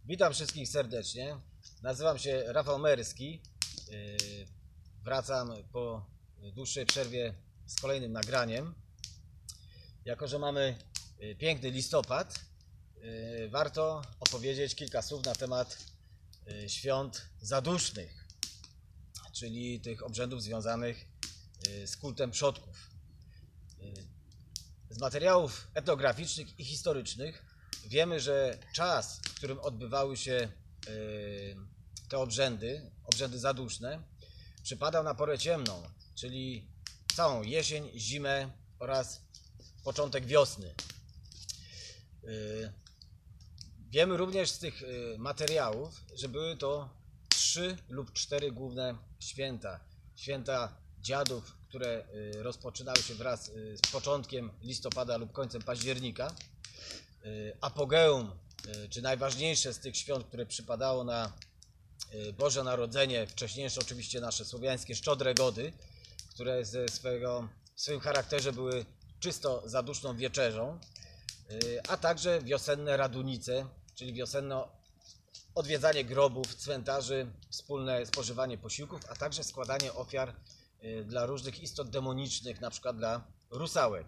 Witam wszystkich serdecznie. Nazywam się Rafał Merski. Wracam po dłuższej przerwie z kolejnym nagraniem. Jako że mamy piękny listopad, warto opowiedzieć kilka słów na temat świąt zadusznych, czyli tych obrzędów związanych z kultem przodków. Z materiałów etnograficznych i historycznych wiemy, że czas, w którym odbywały się te obrzędy zaduszne, przypadał na porę ciemną, czyli całą jesień, zimę oraz początek wiosny. Wiemy również z tych materiałów, że były to 3 lub 4 główne święta. Święta dziadów, które rozpoczynały się wraz z początkiem listopada lub końcem października. Apogeum, czy najważniejsze z tych świąt, które przypadało na Boże Narodzenie, wcześniejsze oczywiście nasze słowiańskie Szczodre Gody, które w swoim charakterze były czysto zaduszną wieczerzą, a także wiosenne radunice, czyli wiosenne odwiedzanie grobów, cmentarzy, wspólne spożywanie posiłków, a także składanie ofiar dla różnych istot demonicznych, na przykład dla rusałek.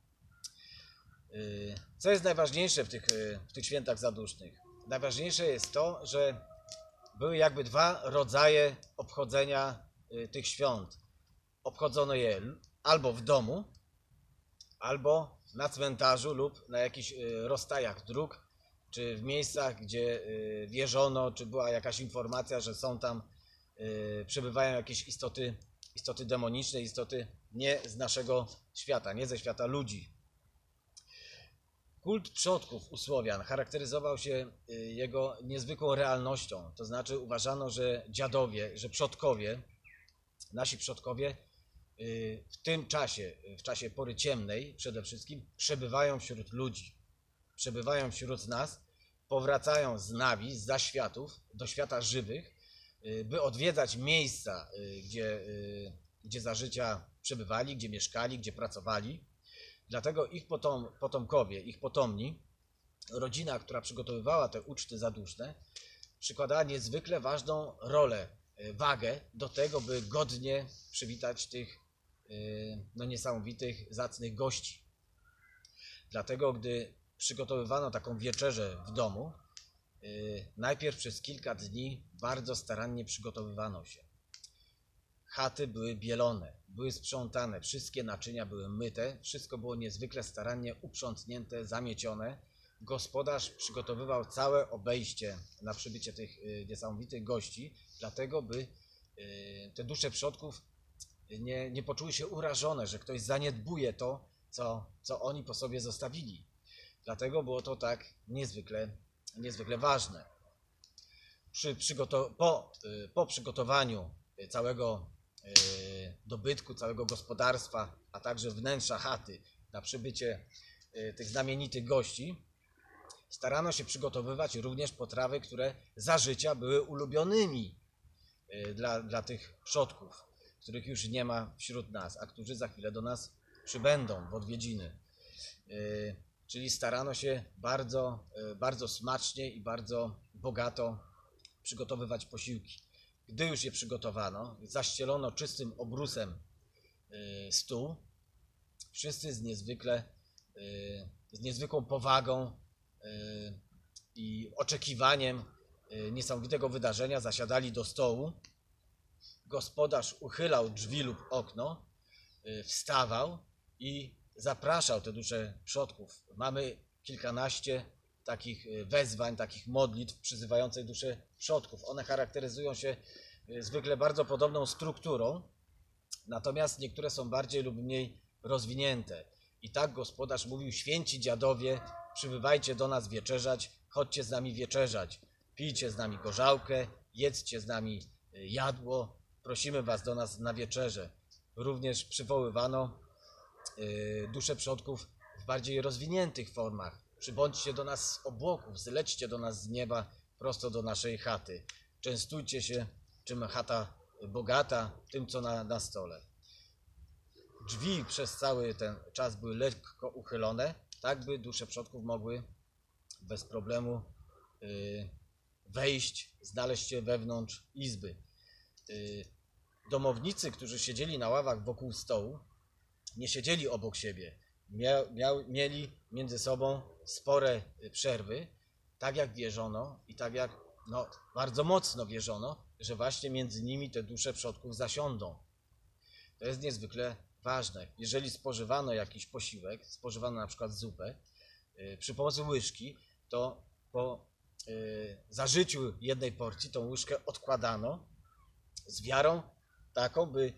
Co jest najważniejsze w tych świętach zadusznych? Najważniejsze jest to, że były jakby 2 rodzaje obchodzenia tych świąt. Obchodzono je albo w domu, albo na cmentarzu lub na jakichś rozstajach dróg, czy w miejscach, gdzie wierzono, czy była jakaś informacja, że są tam, przebywają jakieś istoty demoniczne, istoty nie z naszego świata, nie ze świata ludzi. Kult przodków u Słowian charakteryzował się jego niezwykłą realnością, to znaczy uważano, że dziadowie, że przodkowie, nasi przodkowie w tym czasie, w czasie pory ciemnej przede wszystkim, przebywają wśród ludzi, przebywają wśród nas, powracają z nawi, z zaświatów do świata żywych, by odwiedzać miejsca, gdzie za życia przebywali, gdzie mieszkali, gdzie pracowali. Dlatego ich potomkowie, ich potomni, rodzina, która przygotowywała te uczty zaduszne, przykładała niezwykle ważną rolę, wagę do tego, by godnie przywitać tych niesamowitych, zacnych gości. Dlatego, gdy przygotowywano taką wieczerzę w domu, najpierw przez kilka dni bardzo starannie przygotowywano się. Chaty były bielone, były sprzątane, wszystkie naczynia były myte, wszystko było niezwykle starannie uprzątnięte, zamiecione. Gospodarz przygotowywał całe obejście na przybycie tych niesamowitych gości, dlatego by te dusze przodków nie poczuły się urażone, że ktoś zaniedbuje to, co oni po sobie zostawili. Dlatego było to tak niezwykle ważne. Po przygotowaniu całego dobytku, całego gospodarstwa, a także wnętrza chaty na przybycie tych znamienitych gości, starano się przygotowywać również potrawy, które za życia były ulubionymi dla tych przodków, których już nie ma wśród nas, a którzy za chwilę do nas przybędą w odwiedziny. Czyli starano się bardzo smacznie i bardzo bogato przygotowywać posiłki. Gdy już je przygotowano, zaścielono czystym obrusem stół, wszyscy z niezwykłą powagą i oczekiwaniem niesamowitego wydarzenia zasiadali do stołu. Gospodarz uchylał drzwi lub okno, wstawał i zapraszał te dusze przodków. Mamy kilkanaście takich wezwań, takich modlitw przyzywających dusze przodków. One charakteryzują się zwykle bardzo podobną strukturą, natomiast niektóre są bardziej lub mniej rozwinięte. I tak gospodarz mówił: święci dziadowie, przybywajcie do nas wieczerzać, chodźcie z nami wieczerzać, pijcie z nami gorzałkę, jedzcie z nami jadło, prosimy was do nas na wieczerzę. Również przywoływano dusze przodków w bardziej rozwiniętych formach. Przybądźcie do nas z obłoków, zlećcie do nas z nieba prosto do naszej chaty. Częstujcie się, czym chata bogata, tym co na stole. Drzwi przez cały ten czas były lekko uchylone, tak by dusze przodków mogły bez problemu wejść, znaleźć się wewnątrz izby. Domownicy, którzy siedzieli na ławach wokół stołu, nie siedzieli obok siebie. Mieli między sobą spore przerwy, tak jak wierzono i tak jak bardzo mocno wierzono, że właśnie między nimi te dusze przodków zasiądą. To jest niezwykle ważne. Jeżeli spożywano jakiś posiłek, spożywano na przykład zupę, przy pomocy łyżki, to po zażyciu jednej porcji tą łyżkę odkładano z wiarą taką, by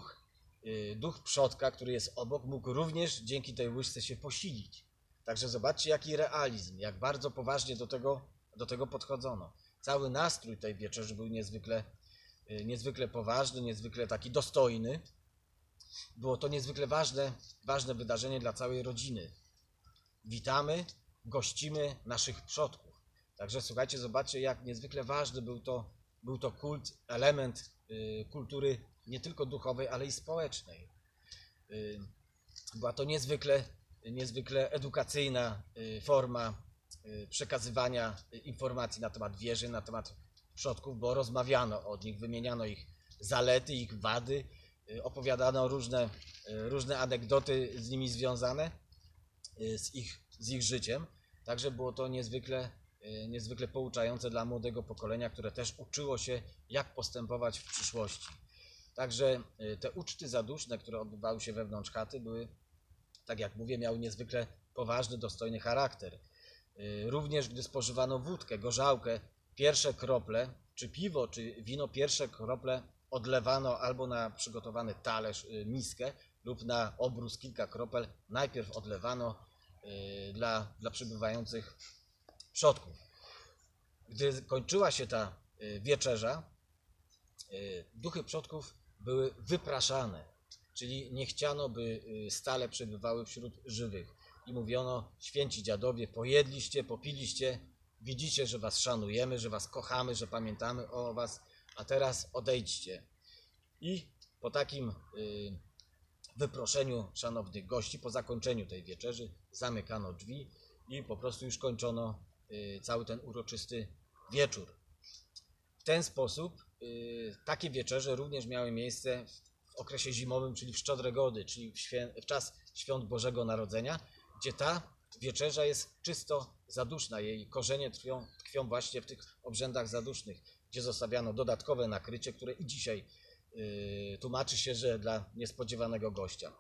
duch przodka, który jest obok, mógł również dzięki tej łyżce się posilić. Także zobaczcie, jaki realizm, jak bardzo poważnie do tego podchodzono. Cały nastrój tej wieczerzy był niezwykle poważny, niezwykle taki dostojny. Było to niezwykle ważne wydarzenie dla całej rodziny. Witamy, gościmy naszych przodków. Także słuchajcie, zobaczcie, jak niezwykle ważny był to kult, element kultury nie tylko duchowej, ale i społecznej. Była to niezwykle edukacyjna forma przekazywania informacji na temat wieży, na temat przodków, bo rozmawiano o nich, wymieniano ich zalety, ich wady, opowiadano różne anegdoty z nimi związane, z ich życiem. Także było to niezwykle pouczające dla młodego pokolenia, które też uczyło się, jak postępować w przyszłości. Także te uczty zaduszne, które odbywały się wewnątrz chaty, były, tak jak mówię, miały niezwykle poważny, dostojny charakter. Również gdy spożywano wódkę, gorzałkę, pierwsze krople, czy piwo, czy wino, pierwsze krople odlewano albo na przygotowany talerz, miskę, lub na obrus kilka kropel najpierw odlewano dla przybywających przodków. Gdy kończyła się ta wieczerza, duchy przodków były wypraszane, czyli nie chciano, by stale przebywały wśród żywych. I mówiono: święci dziadowie, pojedliście, popiliście, widzicie, że was szanujemy, że was kochamy, że pamiętamy o was, a teraz odejdźcie. I po takim wyproszeniu szanownych gości, po zakończeniu tej wieczerzy, zamykano drzwi i po prostu już kończono cały ten uroczysty wieczór. W ten sposób takie wieczerze również miały miejsce w okresie zimowym, czyli w Szczodre Gody, czyli w czas świąt Bożego Narodzenia, gdzie ta wieczerza jest czysto zaduszna. Jej korzenie tkwią właśnie w tych obrzędach zadusznych, gdzie zostawiano dodatkowe nakrycie, które i dzisiaj tłumaczy się, że dla niespodziewanego gościa.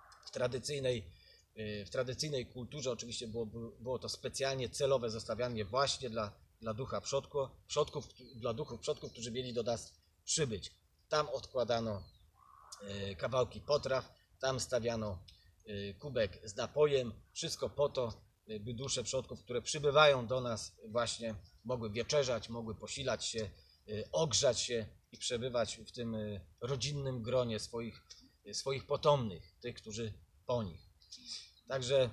W tradycyjnej kulturze oczywiście było to specjalnie celowe zostawianie właśnie dla ducha przodków, dla duchów przodków, którzy mieli do nas przybyć. Tam odkładano kawałki potraw, tam stawiano kubek z napojem, wszystko po to, by dusze przodków, które przybywają do nas, właśnie mogły wieczerzać, mogły posilać się, ogrzać się i przebywać w tym rodzinnym gronie swoich potomnych, tych, którzy po nich. Także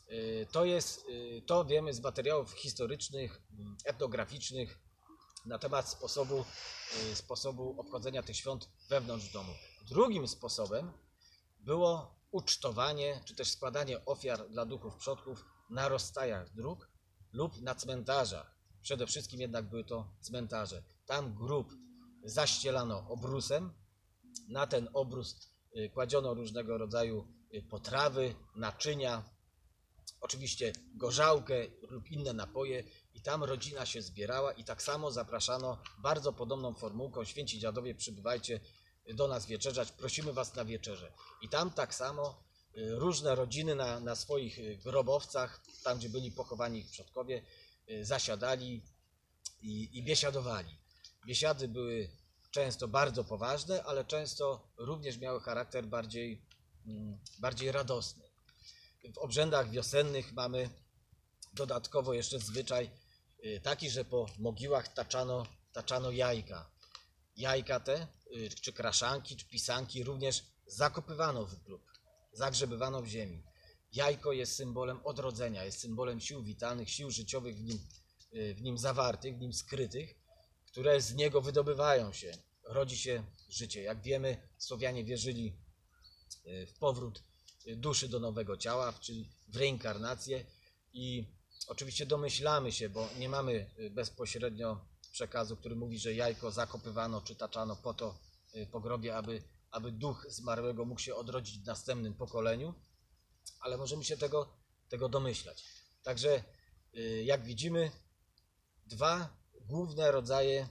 to wiemy z materiałów historycznych, etnograficznych na temat sposobu obchodzenia tych świąt wewnątrz domu. Drugim sposobem było ucztowanie, czy też składanie ofiar dla duchów przodków na rozstajach dróg lub na cmentarzach. Przede wszystkim jednak były to cmentarze. Tam grób zaścielano obrusem, na ten obrus kładziono różnego rodzaju potrawy, naczynia, oczywiście gorzałkę lub inne napoje, i tam rodzina się zbierała i tak samo zapraszano bardzo podobną formułką: święci dziadowie, przybywajcie do nas wieczerzać, prosimy was na wieczerzę. I tam tak samo różne rodziny na swoich grobowcach, tam gdzie byli pochowani ich przodkowie, zasiadali i biesiadowali. Biesiady były często bardzo poważne, ale często również miały charakter bardziej radosny. W obrzędach wiosennych mamy dodatkowo jeszcze zwyczaj taki, że po mogiłach taczano jajka. Jajka te, czy kraszanki, czy pisanki również zakopywano w grób, zagrzebywano w ziemi. Jajko jest symbolem odrodzenia, jest symbolem sił witalnych, sił życiowych w nim zawartych, w nim skrytych, które z niego wydobywają się. Rodzi się życie. Jak wiemy, Słowianie wierzyli w powrót duszy do nowego ciała, czyli w reinkarnację, i oczywiście domyślamy się, bo nie mamy bezpośrednio przekazu, który mówi, że jajko zakopywano czy taczano po to po grobie, aby duch zmarłego mógł się odrodzić w następnym pokoleniu, ale możemy się tego domyślać. Także jak widzimy, dwa główne rodzaje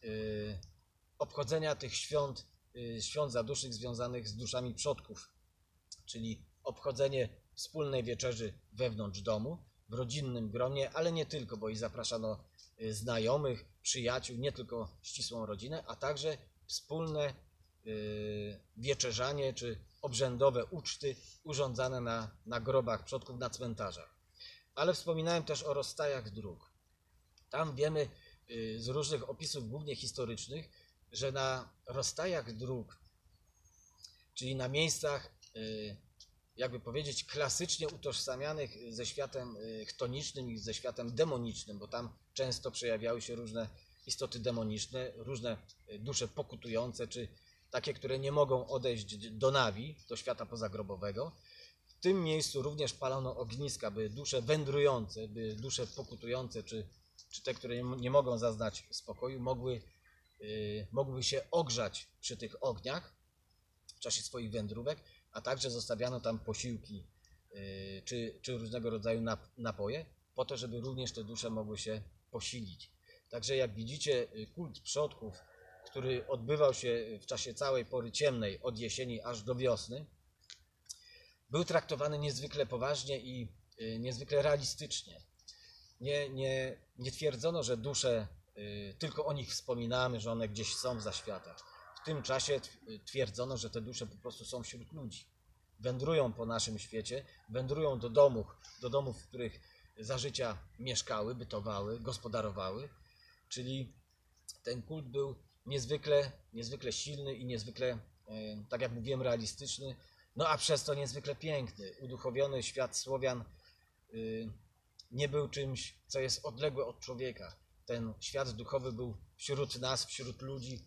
obchodzenia tych świąt zadusznych związanych z duszami przodków, czyli obchodzenie wspólnej wieczerzy wewnątrz domu, w rodzinnym gronie, ale nie tylko, bo i zapraszano znajomych, przyjaciół, nie tylko ścisłą rodzinę, a także wspólne wieczerzanie czy obrzędowe uczty urządzane na grobach przodków, na cmentarzach. Ale wspominałem też o rozstajach dróg. Tam wiemy z różnych opisów, głównie historycznych, że na rozstajach dróg, czyli na miejscach, jakby powiedzieć, klasycznie utożsamianych ze światem chtonicznym i ze światem demonicznym, bo tam często przejawiały się różne istoty demoniczne, różne dusze pokutujące, czy takie, które nie mogą odejść do nawi, do świata pozagrobowego. W tym miejscu również palono ogniska, by dusze wędrujące, by dusze pokutujące, czy te, które nie mogą zaznać spokoju, mogły się ogrzać przy tych ogniach w czasie swoich wędrówek, a także zostawiano tam posiłki czy różnego rodzaju napoje, po to, żeby również te dusze mogły się posilić. Także jak widzicie, kult przodków, który odbywał się w czasie całej pory ciemnej, od jesieni aż do wiosny, był traktowany niezwykle poważnie i niezwykle realistycznie. Nie twierdzono, że dusze, tylko o nich wspominamy, że one gdzieś są w zaświatach. W tym czasie twierdzono, że te dusze po prostu są wśród ludzi. Wędrują po naszym świecie, wędrują do domów, w których za życia mieszkały, bytowały, gospodarowały. Czyli ten kult był niezwykle silny i niezwykle, tak jak mówiłem, realistyczny, no a przez to niezwykle piękny. Uduchowiony świat Słowian nie był czymś, co jest odległe od człowieka. Ten świat duchowy był wśród nas, wśród ludzi.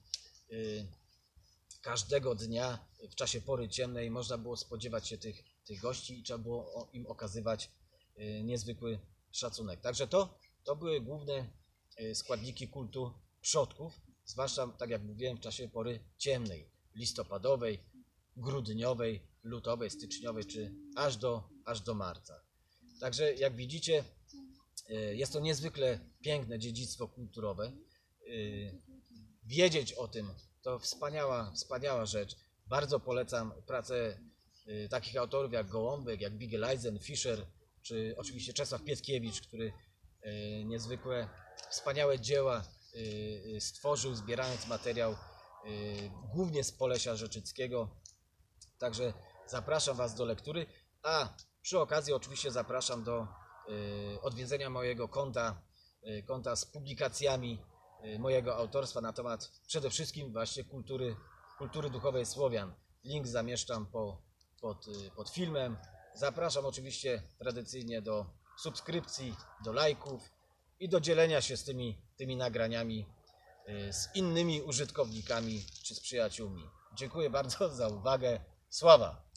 Każdego dnia w czasie pory ciemnej można było spodziewać się tych gości i trzeba było im okazywać niezwykły szacunek. Także to były główne składniki kultu przodków, zwłaszcza, tak jak mówiłem, w czasie pory ciemnej, listopadowej, grudniowej, lutowej, styczniowej, czy aż do marca. Także jak widzicie, jest to niezwykle piękne dziedzictwo kulturowe. Wiedzieć o tym to wspaniała rzecz. Bardzo polecam pracę takich autorów jak Gołąbek, jak Bigeleisen, Fischer, czy oczywiście Czesław Pietkiewicz, który niezwykłe, wspaniałe dzieła stworzył, zbierając materiał głównie z Polesia Rzeczyckiego. Także zapraszam Was do lektury, a przy okazji oczywiście zapraszam do odwiedzenia mojego konta z publikacjami mojego autorstwa na temat przede wszystkim właśnie kultury duchowej Słowian. Link zamieszczam pod filmem. Zapraszam oczywiście tradycyjnie do subskrypcji, do lajków i do dzielenia się z tymi nagraniami z innymi użytkownikami czy z przyjaciółmi. Dziękuję bardzo za uwagę. Sława!